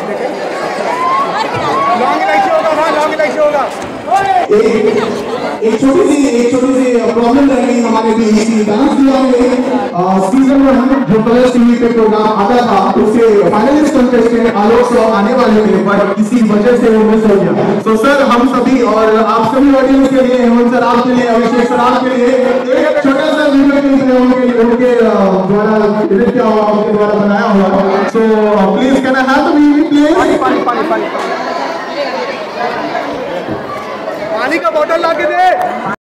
एक छोटी सी प्रॉब्लम रह गई हमारे बीच डांस सीजन 1 जो कलर्स टीवी पे प्रोग्राम आता था उसके फाइनलिस्ट कंटेस्टेंट आलोक सर आने वाले थे बट किसी वजह से वो मिस हो गया। तो सर हम सभी और आप सभी ऑडियंस के लिए हेमंत सर आपके लिए अभिषेक सर आपके लिए एक छोटा सा वीडियो उनके द्वारा एडिट किया हुआ उनके द्वारा बनाया हुआ। So please can I have the video please. पानी का बोतल ला के दे।